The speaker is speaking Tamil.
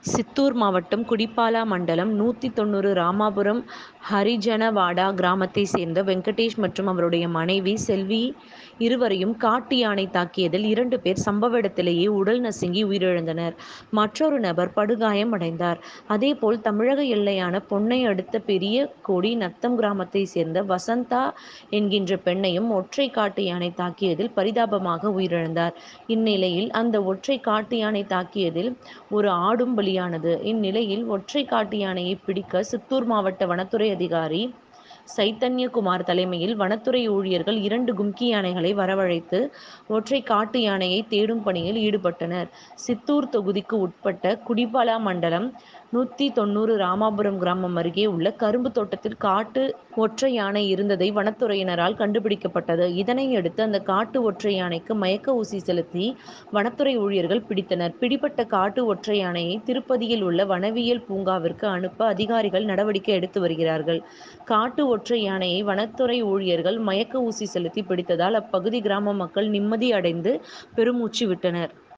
சித்தூர் மாவட்டம் குடிப்பாலா மண்டலம் 190 ராமாபுரம் ஹரிஜனவாடா கிராமத்தை சேர்ந்த வெங்கடேஷ் மற்றும் அவருடைய மனைவி செல்வி இருவரையும் காட்டு யானை தாக்கியதில் 2 பேர் சம்பவ இடத்திலேயே உடல் நசுங்கி உயிரிழந்தனர். மற்றொரு நபர் படுகாயம் அடைந்தார். அதேபோல் தமிழக எல்லையான பொன்னை அடுத்த பெரிய கோடி நத்தம் கிராமத்தை சேர்ந்த வசந்தா என்கின்ற பெண்ணையும் ஒற்றை காட்டு யானை தாக்கியதில் பரிதாபமாக உயிரிழந்தார். இந்நிலையில் அந்த ஒற்றை காட்டு யானை தாக்கியதில் ஒரு ஆடும் பலியானது. இந்நிலையில் ஒற்றை காட்டு யானையை பிடிக்க சித்தூர் மாவட்ட வனத்துறை அதிகாரி சைத்தன்யகுமார் தலைமையில் வனத்துறை ஊழியர்கள் 2 கும்கி யானைகளை வரவழைத்து ஒற்றை காட்டு யானையை தேடும் பணியில் ஈடுபட்டனர். சித்தூர் தொகுதிக்கு உட்பட்ட குடிபாலா மண்டலம் 190 ராமாபுரம் கிராமம் அருகே உள்ள கரும்பு தோட்டத்தில் காட்டு ஒற்றை யானை இருந்ததை வனத்துறையினரால் கண்டுபிடிக்கப்பட்டது. இதனையடுத்து அந்த காட்டு ஒற்றை யானைக்கு மயக்க ஊசி செலுத்தி வனத்துறை ஊழியர்கள் பிடித்தனர். பிடிபட்ட காட்டு ஒற்றை யானையை திருப்பதியில் உள்ள வனவியல் பூங்காவிற்கு அனுப்ப அதிகாரிகள் நடவடிக்கை எடுத்து வருகிறார்கள். காட்டு ஒற்றை யானையை வனத்துறை ஊழியர்கள் மயக்க ஊசி செலுத்தி பிடித்ததால் அப்பகுதி கிராம மக்கள் நிம்மதி அடைந்து பெருமூச்சு விட்டனர்.